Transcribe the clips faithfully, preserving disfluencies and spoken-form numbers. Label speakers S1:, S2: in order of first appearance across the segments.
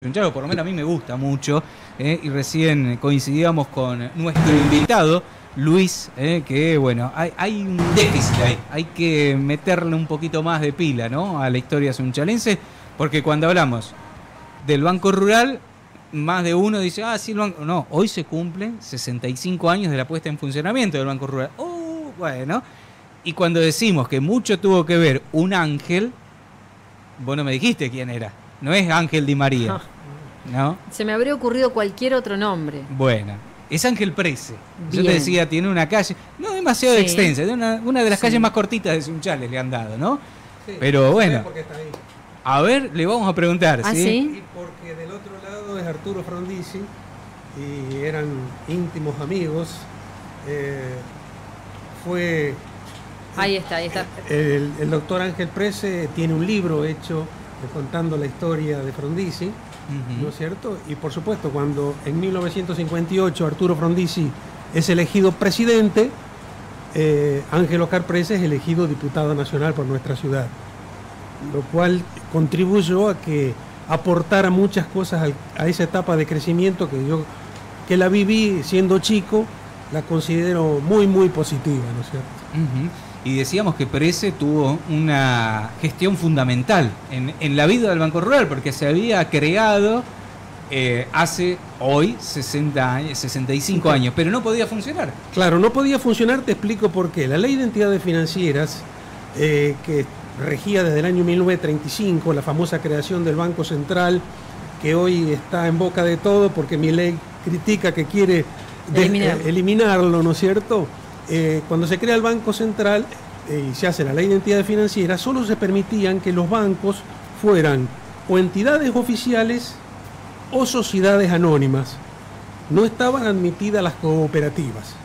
S1: Por lo menos a mí me gusta mucho, eh, y recién coincidíamos con nuestro invitado, Luis, eh, que bueno, hay, hay un déficit ahí, hay que meterle un poquito más de pila, ¿no?, a la historia sunchalense, porque cuando hablamos del Banco Rural, más de uno dice, ah, sí, el banco. No, hoy se cumplen sesenta y cinco años de la puesta en funcionamiento del Banco Rural. Oh, bueno, y cuando decimos que mucho tuvo que ver un ángel, vos no me dijiste quién era, no es Ángel Di María. ¿No?
S2: Se me habría ocurrido cualquier otro nombre.
S1: Bueno, es Ángel Prece. Yo
S2: Bien.
S1: te decía, tiene una calle, no demasiado
S2: Sí.
S1: extensa, de una, una de las
S2: Sí.
S1: calles más cortitas de Sunchales le han dado, ¿no?
S3: Sí,
S1: pero bueno,
S3: porque está ahí.
S1: a ver, le vamos a preguntar,
S2: ¿Ah,
S1: ¿sí?
S2: sí?
S3: Y porque del otro lado es Arturo Frondizi y eran íntimos amigos. Eh, fue
S2: Ahí está, ahí está.
S3: el, el doctor Ángel Prece tiene un libro hecho eh, contando la historia de Frondizi.
S1: Ujú.
S3: ¿No es cierto? Y por supuesto, cuando en mil novecientos cincuenta y ocho Arturo Frondizi es elegido presidente, eh, Ángel Oscar Prece es elegido diputado nacional por nuestra ciudad, lo cual contribuyó a que aportara muchas cosas al, a esa etapa de crecimiento que yo, que la viví siendo chico, la considero muy, muy positiva, ¿no es cierto?
S1: Ujú. Y decíamos que Prece tuvo una gestión fundamental en, en la vida del Banco Rural, porque se había creado eh, hace hoy sesenta años, sesenta y cinco años, pero no podía funcionar.
S3: Claro, no podía funcionar, te explico por qué. La ley de entidades financieras, eh, que regía desde el año mil novecientos treinta y cinco, la famosa creación del Banco Central, que hoy está en boca de todo porque mi ley critica que quiere de-
S2: Eliminar.
S3: eh, eliminarlo, ¿no es cierto? Eh, cuando se crea el Banco Central eh, y se hace la ley de entidades financieras, solo se permitían que los bancos fueran o entidades oficiales o sociedades anónimas. No estaban admitidas las cooperativas.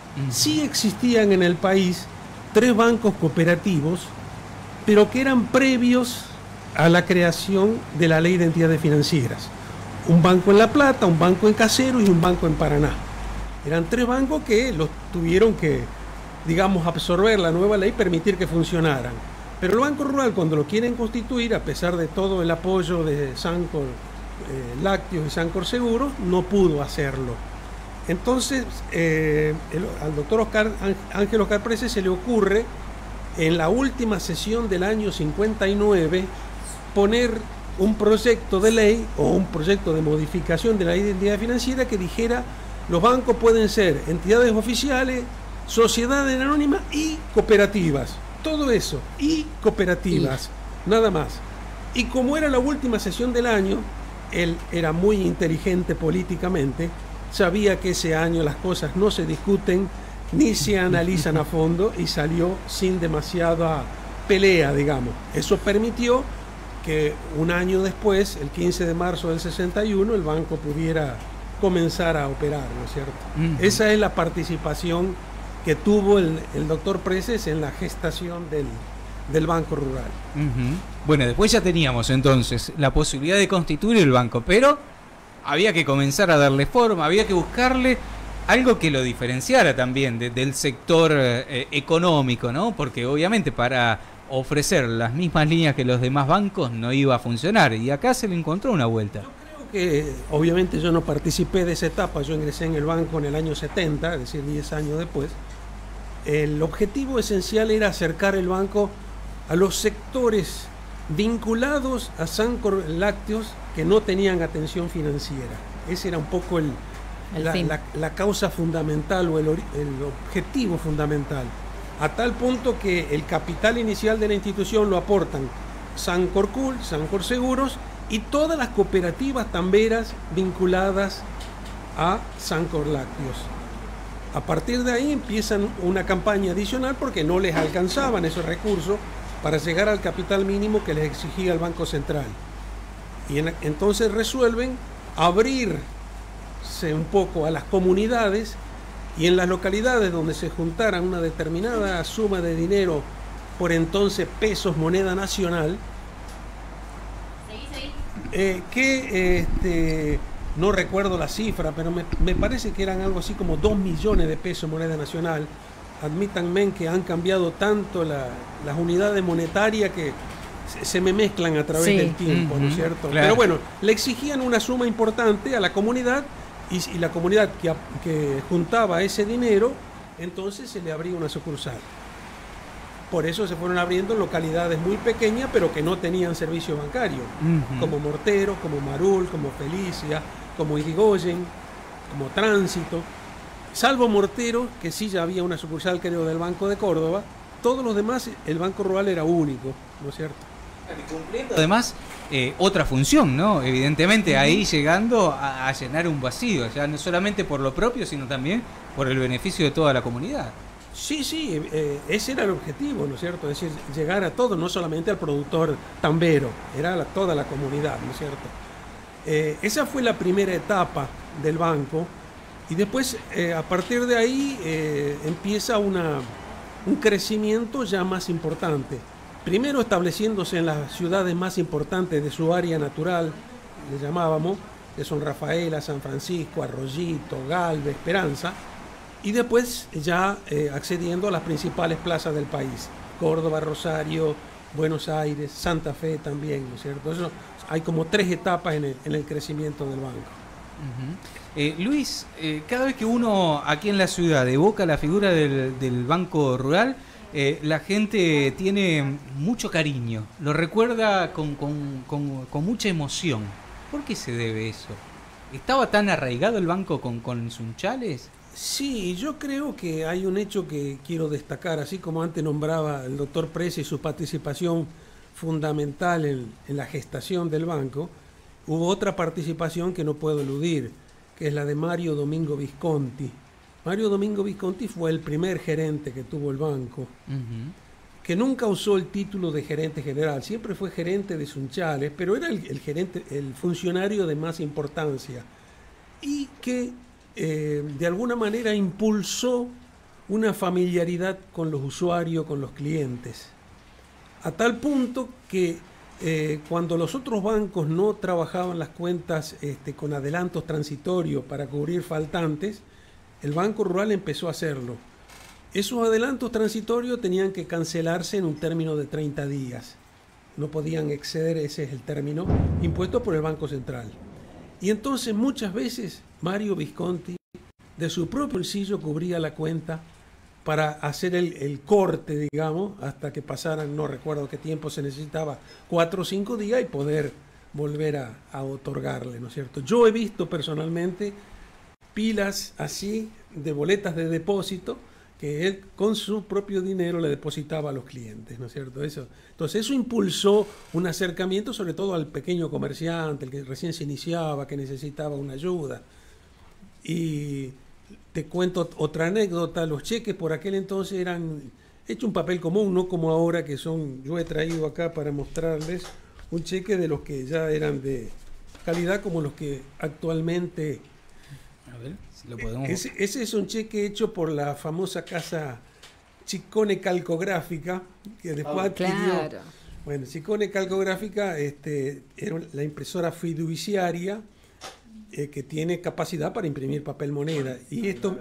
S3: Sí existían en el país tres bancos cooperativos, pero que eran previos a la creación de la ley de entidades financieras. Un banco en La Plata, un banco en Caseros y un banco en Paraná. Eran tres bancos que los tuvieron que, digamos, absorber la nueva ley y permitir que funcionaran. Pero el Banco Rural, cuando lo quieren constituir, a pesar de todo el apoyo de Sancor eh, Lácteos y Sancor Seguros, no pudo hacerlo. Entonces, eh, el- al doctor Oscar, Ángel Oscar Prece se le ocurre, en la última sesión del año cincuenta y nueve, poner un proyecto de ley o un proyecto de modificación de la ley de entidad financiera que dijera: los bancos pueden ser entidades oficiales, sociedades anónimas y cooperativas. Todo eso, y cooperativas, nada más. Y como era la última sesión del año, él era muy inteligente políticamente, sabía que ese año las cosas no se discuten ni se analizan a fondo y salió sin demasiada pelea, digamos. Eso permitió que un año después, el quince de marzo del sesenta y uno, el banco pudiera comenzar a operar, ¿no es cierto?
S1: Ujú.
S3: Esa es la participación que tuvo el, el doctor Preces en la gestación del, del Banco Rural.
S1: Ujú. Bueno, después ya teníamos entonces la posibilidad de constituir el banco, pero había que comenzar a darle forma, había que buscarle algo que lo diferenciara también de- del sector eh, económico, ¿no? Porque obviamente para ofrecer las mismas líneas que los demás bancos no iba a funcionar, y acá se le encontró una vuelta.
S3: Creo que obviamente yo no participé de esa etapa, yo ingresé en el banco en el año setenta, es decir, diez años después. El objetivo esencial era acercar el banco a los sectores vinculados a Sancor Lácteos que no tenían atención financiera. Ese era un poco el,
S2: El
S3: la,
S2: fin.
S3: la- la causa fundamental o el, ori- el objetivo fundamental. A tal punto que el capital inicial de la institución lo aportan Sancor Cool, Sancor Seguros y todas las cooperativas tamberas vinculadas a Sancor Lácteos. A partir de ahí empiezan una campaña adicional porque no les alcanzaban esos recursos para llegar al capital mínimo que les exigía el Banco Central. Y en- entonces resuelven abrirse un poco a las comunidades, y en las localidades donde se juntaran una determinada suma de dinero, por entonces pesos, moneda nacional, eh, que este, no recuerdo la cifra, pero me, me parece que eran algo así como dos millones de pesos moneda nacional. Admítanme que han cambiado tanto la- las unidades monetarias que se, se me mezclan a través
S2: Sí.
S3: del tiempo, ¿no es
S1: Ujú,
S3: cierto?
S1: claro.
S3: Pero bueno, le exigían una suma importante a la comunidad y, y la comunidad que, ap- que juntaba ese dinero, entonces se le abría una sucursal. Por eso se fueron abriendo en localidades muy pequeñas, pero que no tenían servicio bancario,
S1: Ujú.
S3: como Mortero, como Marul, como Felicia, como Irigoyen, como Tránsito. Salvo Mortero, que sí ya había una sucursal, creo, del Banco de Córdoba, todos los demás, el Banco Rural era único, ¿no es cierto?
S1: Cumpliendo además eh, otra función, ¿no? Evidentemente ahí llegando a, a llenar un vacío, ya no solamente por lo propio, sino también por el beneficio de toda la comunidad.
S3: Sí, sí, eh, ese era el objetivo, ¿no es cierto? Es decir, llegar a todo, no solamente al productor tambero, era la- toda la comunidad, ¿no es cierto? Eh, esa fue la primera etapa del banco y después, eh, a partir de ahí, eh, empieza una, un crecimiento ya más importante. Primero estableciéndose en las ciudades más importantes de su área natural, le llamábamos, que son Rafaela, San Francisco, Arroyito, Galve, Esperanza, y después ya eh, accediendo a las principales plazas del país, Córdoba, Rosario, Buenos Aires, Santa Fe también, ¿no es cierto? Eso, hay como tres etapas en el, en el crecimiento del banco.
S1: Ujú. Eh, Luis, eh, cada vez que uno aquí en la ciudad evoca la figura del, del Banco Rural, eh, la gente tiene mucho cariño, lo recuerda con, con- con- con mucha emoción. ¿Por qué se debe eso? ¿Estaba tan arraigado el banco con, con Sunchales?
S3: Sí, yo creo que hay un hecho que quiero destacar, así como antes nombraba el doctor Presi su participación fundamental en, en la gestación del banco, hubo otra participación que no puedo eludir, que es la de Mario Domingo Visconti. Mario Domingo Visconti fue el primer gerente que tuvo el banco,
S1: Ujú.
S3: que nunca usó el título de gerente general, siempre fue gerente de Sunchales, pero era el, el gerente, el funcionario de más importancia, y que eh, de alguna manera impulsó una familiaridad con los usuarios, con los clientes, a tal punto que eh, cuando los otros bancos no trabajaban las cuentas este, con adelantos transitorios para cubrir faltantes, el Banco Rural empezó a hacerlo. Esos adelantos transitorios tenían que cancelarse en un término de treinta días. No podían exceder, ese es el término, impuesto por el Banco Central. Y entonces muchas veces Mario Visconti de su propio bolsillo cubría la cuenta para hacer el, el corte, digamos, hasta que pasaran, no recuerdo qué tiempo se necesitaba, cuatro o cinco días y poder volver a, a otorgarle, ¿no es cierto? Yo he visto personalmente pilas así de boletas de depósito que él con su propio dinero le depositaba a los clientes, ¿no es cierto? Eso, entonces eso impulsó un acercamiento sobre todo al pequeño comerciante, el que recién se iniciaba, que necesitaba una ayuda. Y te cuento otra anécdota, los cheques por aquel entonces eran hechos un papel común, no como ahora que son, yo he traído acá para mostrarles un cheque de los que ya eran de calidad como los que actualmente...
S1: A ver si lo podemos...
S3: Ese, ese es un cheque hecho por la famosa casa Chicone Calcográfica, que después
S2: Oh,
S3: adquirió...
S2: claro.
S3: Bueno, Chicone Calcográfica este, era la impresora fiduciaria eh, que tiene capacidad para imprimir papel moneda. Y esto...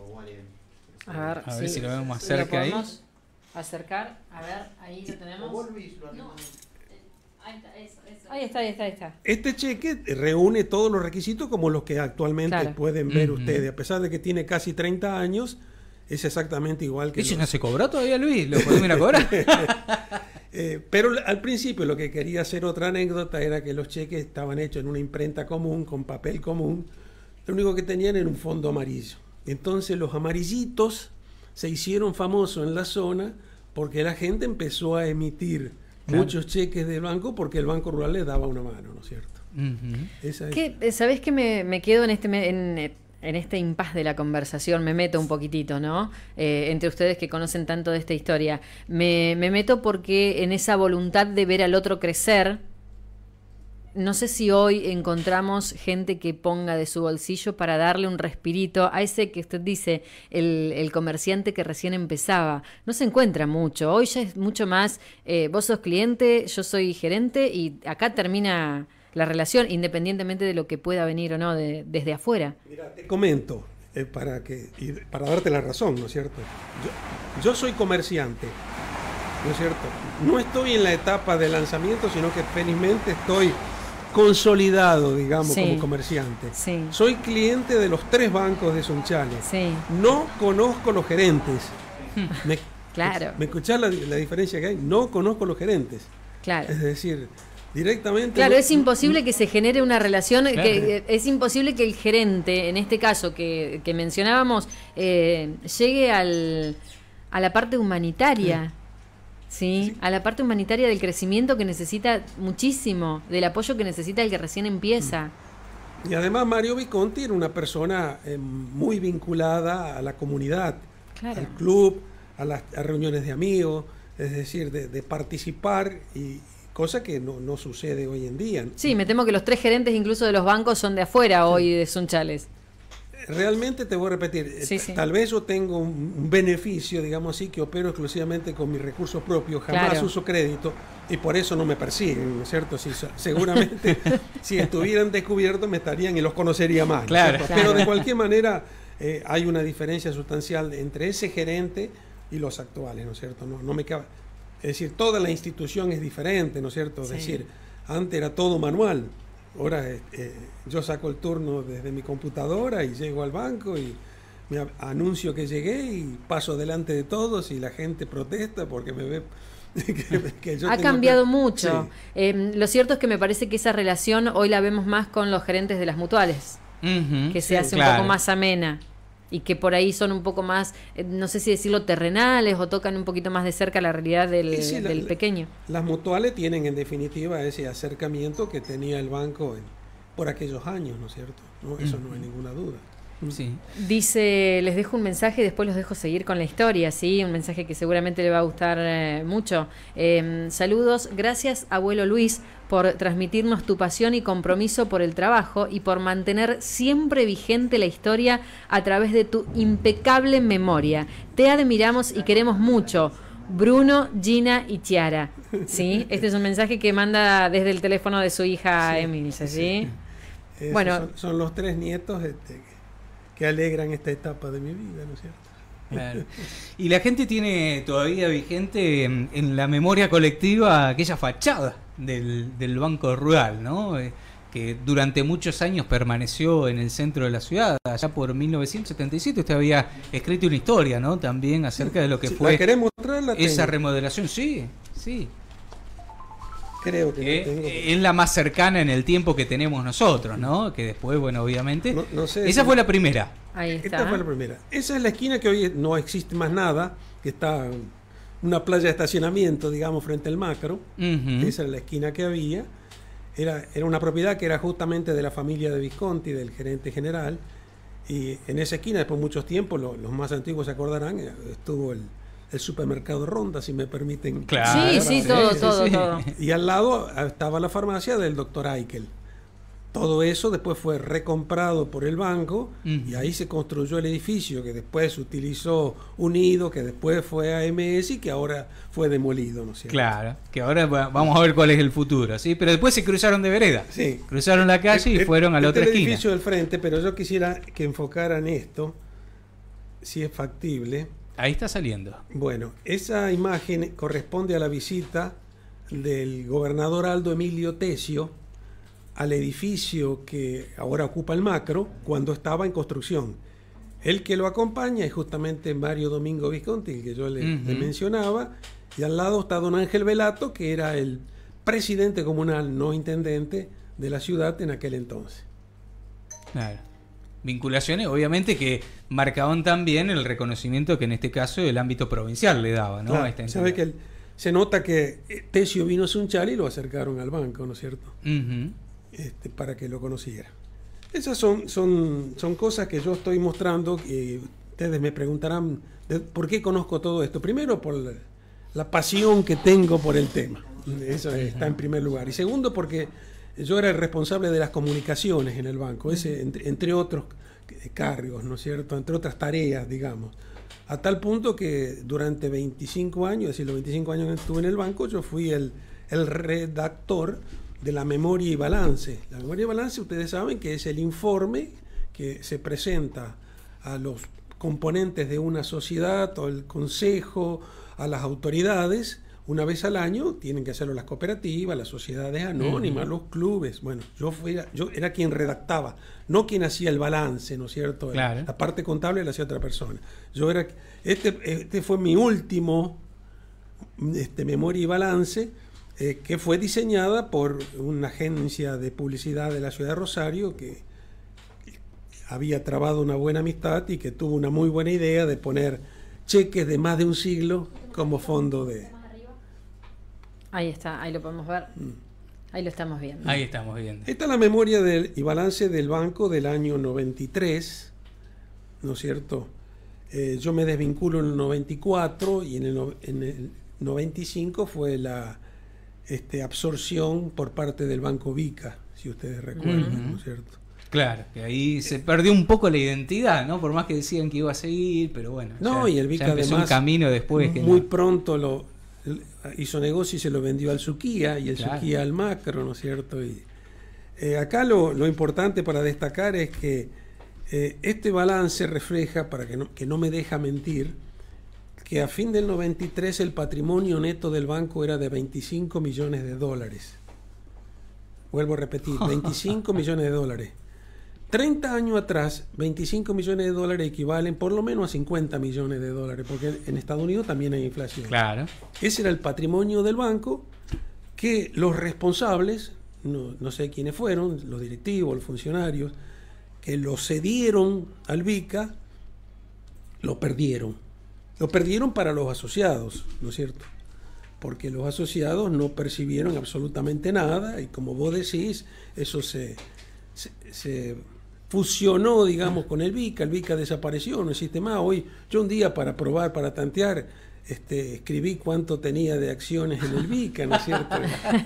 S2: A ver,
S1: A ver
S2: sí,
S1: si lo vemos más
S2: ¿lo
S1: cerca ahí.
S2: podemos acercar? A ver, ahí lo tenemos. No. Ahí está, eso, eso. Ahí está, ahí está, ahí está.
S3: Este cheque reúne todos los requisitos como los que actualmente
S2: Claro.
S3: pueden ver
S1: Ujú.
S3: ustedes. A pesar de que tiene casi treinta años, es exactamente igual que...
S1: ¿Eso
S3: los-
S1: no se cobró todavía, Luis? ¿Lo podemos ir a cobrar?
S3: Eh, pero al principio lo que quería hacer otra anécdota era que los cheques estaban hechos en una imprenta común, con papel común. Lo único que tenían era un fondo amarillo. Entonces los amarillitos se hicieron famosos en la zona porque la gente empezó a emitir
S1: Claro.
S3: muchos cheques del banco porque el Banco Rural les daba una mano, ¿no es cierto?
S1: Ujú.
S3: Esa es-
S2: ¿Qué, ¿Sabés que me, me quedo en este me- en, en este impas de la conversación? Me meto un poquitito, ¿no? Eh, entre ustedes que conocen tanto de esta historia. Me, me meto porque en esa voluntad de ver al otro crecer, no sé si hoy encontramos gente que ponga de su bolsillo para darle un respirito a ese que usted dice, el, el comerciante que recién empezaba. No se encuentra mucho. Hoy ya es mucho más, eh, vos sos cliente, yo soy gerente y acá termina la relación, independientemente de lo que pueda venir o no de- desde afuera.
S3: Mira, te comento, eh, para, que, y para darte la razón, ¿no es cierto? Yo, yo soy comerciante. ¿no es cierto? No estoy en la etapa de lanzamiento, sino que felizmente estoy consolidado, digamos,
S2: sí,
S3: como comerciante.
S2: Sí.
S3: Soy cliente de los tres bancos de Sunchales.
S2: Sí.
S3: No conozco los gerentes. Me,
S2: claro.
S3: ¿Me escuchás la, la diferencia que hay? No conozco los gerentes.
S2: Claro.
S3: Es decir, directamente...
S2: Claro,
S3: no,
S2: es imposible que se genere una relación,
S1: claro.
S2: que es imposible que el gerente, en este caso que, que mencionábamos, eh, llegue al, a la parte humanitaria. ¿Sí?
S3: Sí.
S2: A la parte humanitaria del crecimiento que necesita muchísimo, del apoyo que necesita el que recién empieza.
S3: Y además Mario Visconti era una persona eh, muy vinculada a la comunidad,
S2: Claro.
S3: al club, a las a reuniones de amigos, es decir, de, de participar, y cosa que no, no sucede hoy en día.
S2: Sí, me temo que los tres gerentes incluso de los bancos son de afuera sí. hoy de Sunchales.
S3: Realmente te voy a repetir,
S2: sí, sí.
S3: tal vez yo tengo un beneficio, digamos así, que opero exclusivamente con mis recursos propios, jamás
S2: claro.
S3: uso crédito y por eso no me persiguen, ¿no es cierto? Si, seguramente si estuvieran descubiertos me estarían y los conocería más,
S1: claro.
S3: ¿no?
S2: Claro.
S3: Pero de cualquier manera eh, hay una diferencia sustancial entre ese gerente y los actuales, ¿no es cierto? No, no me cabe. Es decir, toda la institución es diferente, ¿no es cierto? Es sí. decir, antes era todo manual. Ahora eh, yo saco el turno desde mi computadora y llego al banco y me anuncio que llegué y paso delante de todos y la gente protesta porque me ve que, que yo
S2: ha
S3: tengo
S2: cambiado
S3: que...
S2: mucho.
S3: Sí.
S2: Eh, lo cierto es que me parece que esa relación hoy la vemos más con los gerentes de las mutuales, uh-huh, que se sí, hace claro. un poco más amena y que por ahí son un poco más, eh, no sé si decirlo, terrenales o tocan un poquito más de cerca la realidad del, sí, del la, pequeño.
S3: Las mutuales tienen en definitiva ese acercamiento que tenía el banco en, por aquellos años, ¿no es cierto? ¿No? Eso uh-huh. no hay ninguna duda.
S1: Sí.
S2: Dice, les dejo un mensaje y después los dejo seguir con la historia, ¿sí? Un mensaje que seguramente le va a gustar eh, mucho. Eh, saludos, gracias abuelo Luis por transmitirnos tu pasión y compromiso por el trabajo y por mantener siempre vigente la historia a través de tu impecable memoria. Te admiramos y queremos mucho. Bruno, Gina y Chiara, ¿sí? Este es un mensaje que manda desde el teléfono de su hija sí, Emilce, ¿sí?
S3: sí.
S2: Bueno,
S3: son, son los tres nietos este, que alegran esta etapa de mi vida, ¿no es cierto?
S1: Claro. Y la gente tiene todavía vigente en, en la memoria colectiva aquella fachada del, del Banco Rural, ¿no? Eh, que durante muchos años permaneció en el centro de la ciudad. Allá por mil novecientos setenta y siete usted había escrito una historia, ¿no? También acerca de lo que
S3: sí,
S1: fue
S3: ¿la querés mostrar? La
S1: esa
S3: tengo.
S1: remodelación. Sí, sí.
S3: Creo que
S1: que
S3: la tengo.
S1: Es la más cercana en el tiempo que tenemos nosotros, ¿no? Que después, bueno, obviamente...
S3: No, no sé
S1: esa
S3: si...
S1: fue la primera.
S2: Ahí está.
S3: Esta fue la primera. Esa es la esquina que hoy no existe más nada, que está una playa de estacionamiento, digamos, frente al Macro. Uh-huh. Esa es la esquina que había. Era, era una propiedad que era justamente de la familia de Visconti, del gerente general. Y en esa esquina, después de muchos tiempos, lo, los más antiguos se acordarán, estuvo el, el supermercado Ronda, si me permiten.
S2: Claro, sí, sí, todo,
S1: sí,
S2: todo,
S1: sí.
S2: todo.
S3: Y al lado estaba la farmacia del doctor Aikel. Todo eso después fue recomprado por el banco uh-huh. y ahí se construyó el edificio que después utilizó Unido, que después fue A M S y que ahora fue demolido, ¿no es cierto?
S1: Claro, que ahora vamos a ver cuál es el futuro, ¿sí? Pero después se cruzaron de vereda,
S3: sí.
S1: cruzaron la calle
S3: el,
S1: y fueron a la
S3: este
S1: otra
S3: el
S1: esquina.
S3: El edificio del frente, pero yo quisiera que enfocaran esto, si es factible.
S1: Ahí está saliendo.
S3: Bueno, esa imagen corresponde a la visita del gobernador Aldo Emilio Tesio al edificio que ahora ocupa el Macro, cuando estaba en construcción. El que lo acompaña es justamente Mario Domingo Visconti, el que yo le, uh-huh. le mencionaba, y al lado está don Ángel Velato, que era el presidente comunal, no intendente, de la ciudad en aquel entonces.
S1: Claro. Vinculaciones, obviamente, que marcaban también el reconocimiento que en este caso el ámbito provincial le daba, ¿no?
S3: Claro,
S1: a esta
S3: sabe que el, se nota que Tesio vino a Sunchales y lo acercaron al banco, ¿no es cierto?
S1: Uh-huh.
S3: Este, para que lo conociera. Esas son, son, son cosas que yo estoy mostrando y ustedes me preguntarán de, ¿por qué conozco todo esto? Primero, por la, la pasión que tengo por el tema. Eso está en primer lugar. Y segundo, porque yo era el responsable de las comunicaciones en el banco, ese, entre, entre otros cargos, ¿no es cierto? Entre otras tareas, digamos. A tal punto que durante veinticinco años, es decir, los veinticinco años que estuve en el banco, yo fui el, el redactor de la memoria y balance. La memoria y balance, ustedes saben que es el informe que se presenta a los componentes de una sociedad, o el consejo, a las autoridades, una vez al año tienen que hacerlo las cooperativas, las sociedades anónimas, uh-huh. los clubes. Bueno, yo, fui, yo era quien redactaba, no quien hacía el balance, ¿no es cierto?
S1: Claro.
S3: La parte contable la hacía otra persona. Yo era, este, este fue mi último este, memoria y balance, eh, que fue diseñada por una agencia de publicidad de la ciudad de Rosario que había trabado una buena amistad y que tuvo una muy buena idea de poner cheques de más de un siglo como fondo de...
S2: Ahí está, ahí lo podemos ver. Ahí lo estamos viendo.
S1: Ahí estamos viendo.
S3: Esta es la memoria del, y balance del banco del año noventa y tres, ¿no es cierto? Eh, yo me desvinculo en el noventa y cuatro y en el, en el noventa y cinco fue la este, absorción por parte del Banco Vica, si ustedes recuerdan, uh-huh. ¿no es cierto?
S1: Claro, que ahí se perdió un poco la identidad, ¿no? Por más que decían que iba a seguir, pero bueno.
S3: No,
S1: ya,
S3: y el Vica
S1: ya empezó
S3: además,
S1: un camino después. Que
S3: muy
S1: no.
S3: pronto lo hizo negocio y se lo vendió al Suquía y el claro. Suquía al Macro, ¿no es cierto? Y eh, acá lo, lo importante para destacar es que eh, este balance refleja, para que no, que no me deja mentir, que a fin del noventa y tres el patrimonio neto del banco era de veinticinco millones de dólares. Vuelvo a repetir, veinticinco millones de dólares. treinta años atrás, veinticinco millones de dólares equivalen por lo menos a cincuenta millones de dólares, porque en Estados Unidos también hay inflación.
S1: Claro.
S3: Ese era el patrimonio del banco que los responsables, no, no sé quiénes fueron, los directivos, los funcionarios, que lo cedieron al Vica, lo perdieron. Lo perdieron para los asociados, ¿no es cierto? Porque los asociados no percibieron absolutamente nada y como vos decís, eso se... se, se fusionó, digamos, con el Vica, el Vica desapareció, no existe más. Hoy, yo un día para probar, para tantear, este, escribí cuánto tenía de acciones en el Vica, ¿no es cierto?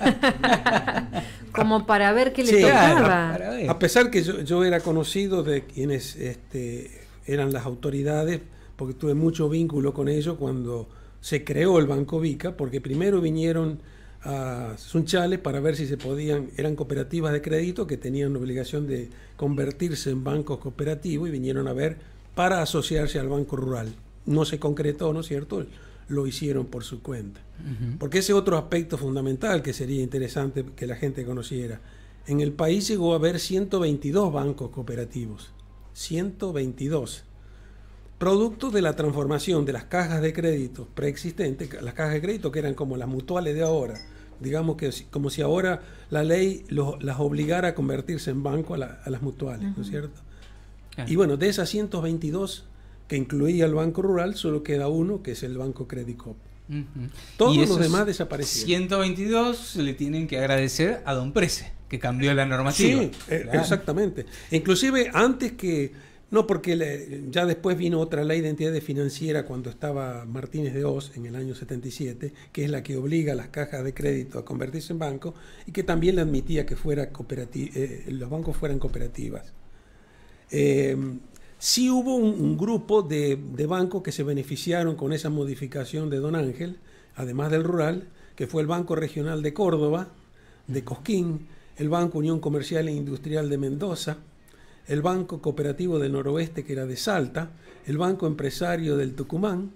S2: Como para ver qué le
S3: sí,
S2: tocaba.
S3: A, a pesar que yo, yo era conocido de quienes este, eran las autoridades, porque tuve mucho vínculo con ellos cuando se creó el Banco Vica, porque primero vinieron a Sunchales para ver si se podían, eran cooperativas de crédito que tenían la obligación de convertirse en bancos cooperativos y vinieron a ver para asociarse al Banco Rural. No se concretó, ¿no es cierto? Lo hicieron por su cuenta. Uh-huh. Porque ese otro aspecto fundamental que sería interesante que la gente conociera. En el país llegó a haber ciento veintidós bancos cooperativos. ciento veintidós. Producto de la transformación de las cajas de crédito preexistentes, las cajas de crédito que eran como las mutuales de ahora, digamos que como si ahora la ley los, las obligara a convertirse en banco a, la, a las mutuales, uh-huh. ¿no es cierto? Uh-huh. Y bueno, de esas ciento veintidós que incluía el Banco Rural, solo queda uno, que es el Banco Credit Coop. Uh-huh. Todos los demás desaparecieron.
S1: ciento veintidós le tienen que agradecer a Don Prece, que cambió la normativa.
S3: Sí, claro. Exactamente. Inclusive antes que... No, porque le, ya después vino otra ley de entidades financieras cuando estaba Martínez de Oz en el año setenta y siete, que es la que obliga a las cajas de crédito a convertirse en banco y que también le admitía que fuera cooperativa, eh, los bancos fueran cooperativas. Eh, sí hubo un, un grupo de, de bancos que se beneficiaron con esa modificación de Don Ángel, además del rural, que fue el Banco Regional de Córdoba, de Cosquín, el Banco Unión Comercial e Industrial de Mendoza, el Banco Cooperativo del Noroeste, que era de Salta, el Banco Empresario del Tucumán,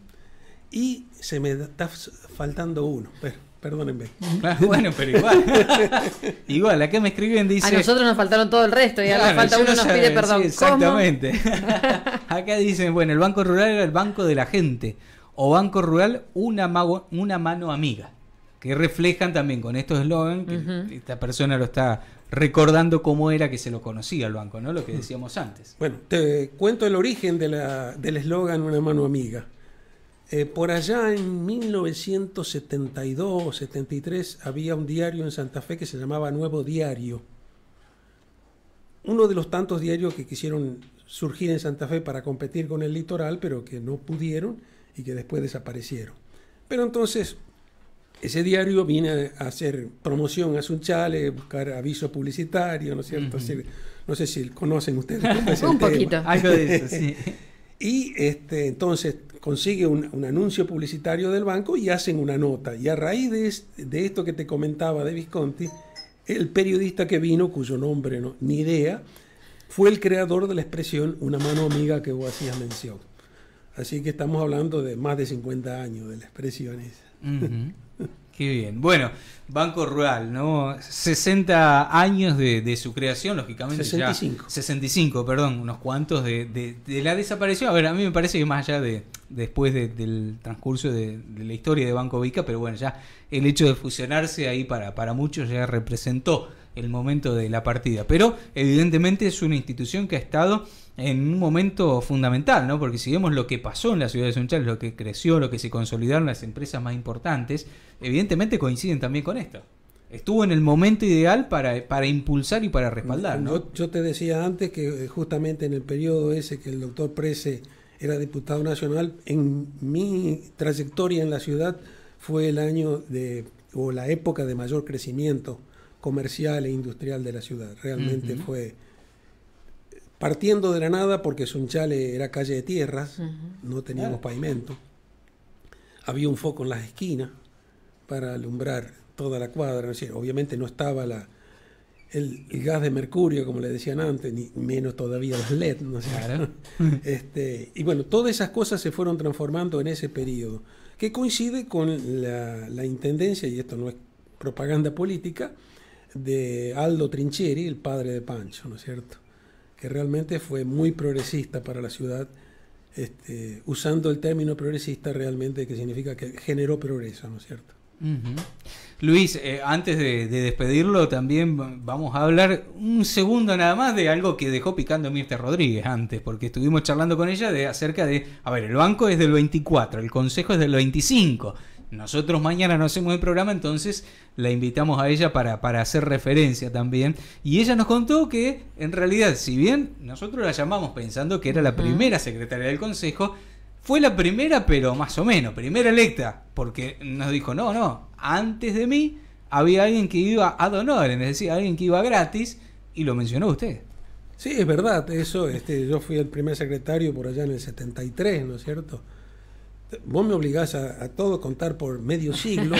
S3: y se me está faltando uno, pero, perdónenme.
S1: Claro, bueno, pero igual. Igual, acá me escriben, dice...
S2: A nosotros nos faltaron todo el resto y ahora claro, falta uno nos pide perdón.
S1: Sí, exactamente. Acá dicen, bueno, el Banco Rural era el banco de la gente, o Banco Rural, una, mago, una mano amiga, que reflejan también con estos eslogan, que uh-huh. esta persona lo está recordando cómo era que se lo conocía el banco, ¿no? Lo que decíamos antes.
S3: Bueno, te cuento el origen de la, del eslogan Una mano amiga. Eh, por allá en mil novecientos setenta y dos, setenta y tres había un diario en Santa Fe que se llamaba Nuevo Diario. Uno de los tantos diarios que quisieron surgir en Santa Fe para competir con el Litoral, pero que no pudieron y que después desaparecieron. Pero entonces... ese diario viene a hacer promoción a Sunchales, buscar aviso publicitario, ¿no es cierto? Uh-huh. Así, no sé si conocen ustedes.
S2: Un poquito.
S1: Algo de eso, sí.
S3: Y este, entonces consigue un, un anuncio publicitario del banco y hacen una nota. Y a raíz de, de esto que te comentaba de Visconti, el periodista que vino, cuyo nombre no, ni idea, fue el creador de la expresión una mano amiga que vos hacías mención. Así que estamos hablando de más de cincuenta años de la expresión esa.
S1: Uh-huh. Qué bien. Bueno, Banco Rural, ¿no? sesenta años de, de su creación, lógicamente.
S3: sesenta y cinco.
S1: Ya, sesenta y cinco, perdón, unos cuantos de, de, de la desaparición. A ver, a mí me parece que más allá de después de, del transcurso de, de la historia de Banco Vica, pero bueno, ya el hecho de fusionarse ahí para, para muchos ya representó el momento de la partida. Pero evidentemente es una institución que ha estado en un momento fundamental, ¿no? Porque si vemos lo que pasó en la ciudad de Sunchales, lo que creció, lo que se consolidaron las empresas más importantes, evidentemente coinciden también con esto. Estuvo en el momento ideal para, para impulsar y para respaldar, ¿no?
S3: Yo, yo te decía antes que justamente en el periodo ese que el doctor Prece era diputado nacional, en mi trayectoria en la ciudad fue el año de, o la época de mayor crecimiento comercial e industrial de la ciudad. Realmente uh-huh. fue partiendo de la nada, porque Sunchales era calle de tierras, uh-huh. no teníamos claro. pavimento. Había un foco en las esquinas para alumbrar toda la cuadra. Es decir, obviamente no estaba la, el, el gas de mercurio, como le decían antes, ni menos todavía los L E D. ¿No? Claro. este, y bueno, todas esas cosas se fueron transformando en ese periodo, que coincide con la, la intendencia, y esto no es propaganda política, de Aldo Trincheri, el padre de Pancho, ¿no es cierto?, que realmente fue muy progresista para la ciudad, este, usando el término progresista realmente, que significa que generó progreso, ¿no es cierto?
S1: Uh-huh. Luis, eh, antes de, de despedirlo, también vamos a hablar un segundo nada más de algo que dejó picando Mirta Rodríguez antes, porque estuvimos charlando con ella de acerca de, a ver, el banco es del veinticuatro, el consejo es del veinticinco. Nosotros mañana no hacemos el programa, entonces la invitamos a ella para, para hacer referencia también. Y ella nos contó que, en realidad, si bien nosotros la llamamos pensando que era la primera secretaria del Consejo, fue la primera, pero más o menos, primera electa, porque nos dijo, no, no, antes de mí había alguien que iba ad honorem, es decir, alguien que iba gratis, y lo mencionó usted.
S3: Sí, es verdad, eso, este, yo fui el primer secretario por allá en el setenta y tres, ¿no es cierto? Vos me obligás a, a todo contar por medio siglo.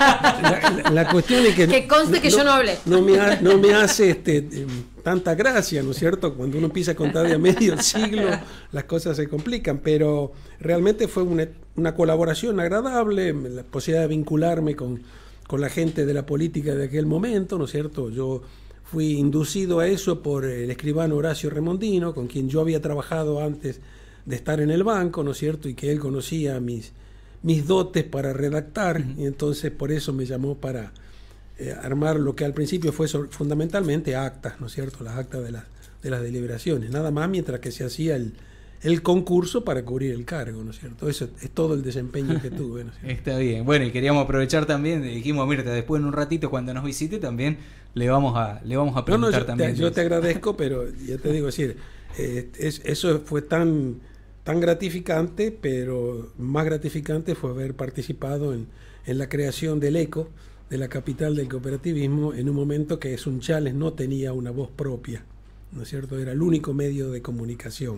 S3: la, la, la cuestión es que...
S2: Que conste no, que yo no hablé.
S3: No me, ha, no me hace este, tanta gracia, ¿no es cierto? Cuando uno empieza a contar de a medio siglo, las cosas se complican, pero realmente fue una, una colaboración agradable, la posibilidad de vincularme con, con la gente de la política de aquel momento, ¿no es cierto? Yo fui inducido a eso por el escribano Horacio Remondino, con quien yo había trabajado antes de estar en el banco, ¿no es cierto? Y que él conocía mis, mis dotes para redactar, uh-huh. y entonces por eso me llamó para eh, armar lo que al principio fue sobre, fundamentalmente actas, ¿no es cierto? Las actas de, la, de las deliberaciones, nada más, mientras que se hacía el, el concurso para cubrir el cargo, ¿no es cierto? Eso es todo el desempeño que tuve, ¿no es cierto?
S1: Está bien. Bueno, y queríamos aprovechar también, dijimos, Mirta, después en un ratito cuando nos visite también le vamos a, le vamos a preguntar no, no, yo, también.
S3: Te, yo te agradezco, pero ya te digo, es decir, eh, es, eso fue tan... tan gratificante, pero más gratificante fue haber participado en, en la creación del ECO, de la capital del cooperativismo, en un momento que Sunchales no tenía una voz propia, ¿no es cierto? Era el único medio de comunicación.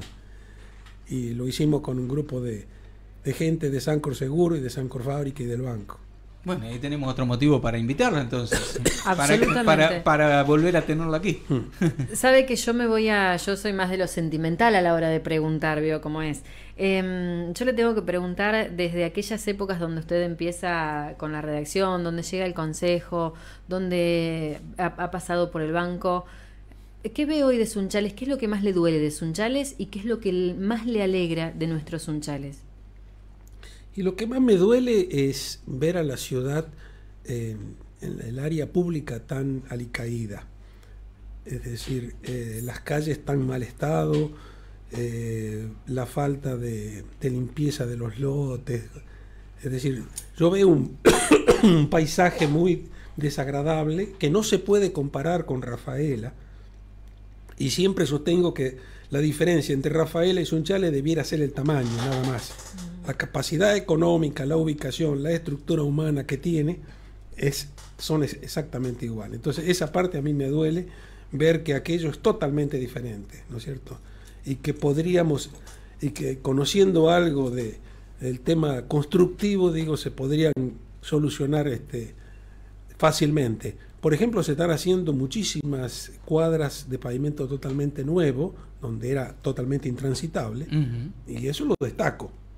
S3: Y lo hicimos con un grupo de, de gente de Sancor Seguro y de Sancor Fábrica y del banco.
S1: Bueno, ahí tenemos otro motivo para invitarla entonces.
S2: Absolutamente.
S1: Para, para, para volver a tenerla aquí.
S2: Sabe que yo me voy a... Yo soy más de lo sentimental a la hora de preguntar, veo cómo es. Eh, yo le tengo que preguntar desde aquellas épocas donde usted empieza con la redacción, donde llega el consejo, donde ha, ha pasado por el banco. ¿Qué ve hoy de Sunchales? ¿Qué es lo que más le duele de Sunchales? ¿Y qué es lo que más le alegra de nuestros Sunchales?
S3: Y lo que más me duele es ver a la ciudad eh, en el área pública tan alicaída. Es decir, eh, las calles tan mal estado, eh, la falta de, de limpieza de los lotes. Es decir, yo veo un, un paisaje muy desagradable que no se puede comparar con Rafaela, y siempre sostengo que la diferencia entre Rafaela y Sunchales debiera ser el tamaño, nada más. La capacidad económica, la ubicación, la estructura humana que tiene es, son exactamente iguales. Entonces esa parte a mí me duele, ver que aquello es totalmente diferente, ¿no es cierto? Y que podríamos, y que conociendo algo de, del tema constructivo, digo, se podrían solucionar este, fácilmente. Por ejemplo, se están haciendo muchísimas cuadras de pavimento totalmente nuevo, donde era totalmente intransitable, uh-huh. y eso lo destaco.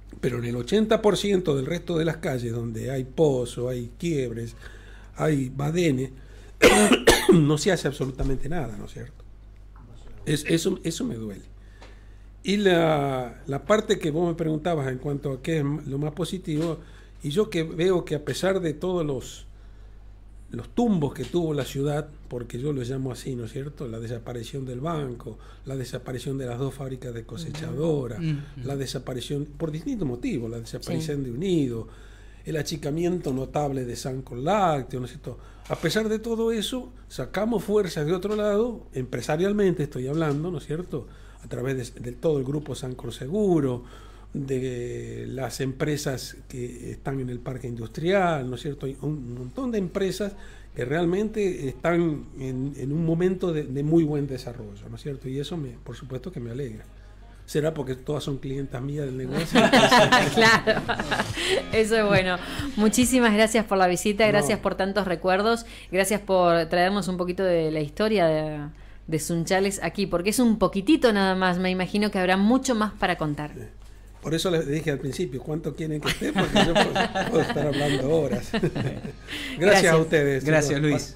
S3: Pero en el ochenta por ciento del resto de las calles donde hay pozo, hay quiebres, hay badenes, no se hace absolutamente nada, ¿no es cierto? Es, eso, eso me duele. Y la, la parte que vos me preguntabas en cuanto a qué es lo más positivo, y yo que veo que a pesar de todos los, los tumbos que tuvo la ciudad, porque yo lo llamo así, ¿no es cierto? La desaparición del banco, la desaparición de las dos fábricas de cosechadora, uh-huh. la desaparición, por distintos motivos, la desaparición sí. de Unido, el achicamiento notable de Sancor Lácteo, ¿no es cierto? A pesar de todo eso, sacamos fuerzas de otro lado, empresarialmente estoy hablando, ¿no es cierto?, a través de, de todo el grupo Sancor Seguro, de las empresas que están en el parque industrial, ¿no es cierto? Hay un montón de empresas que realmente están en, en un momento de, de muy buen desarrollo, ¿no es cierto? Y eso, me, por supuesto, que me alegra. ¿Será porque todas son clientas mías del negocio?
S2: Claro, eso es bueno. Muchísimas gracias por la visita, gracias no. por tantos recuerdos, gracias por traernos un poquito de la historia de, de Sunchales aquí, porque es un poquitito nada más, me imagino que habrá mucho más para contar.
S3: Por eso les dije al principio, ¿cuánto quieren que esté? Porque yo puedo, puedo estar hablando horas. Gracias, gracias a ustedes.
S1: Gracias, chicos. Luis.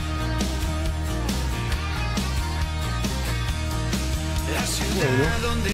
S3: Bueno.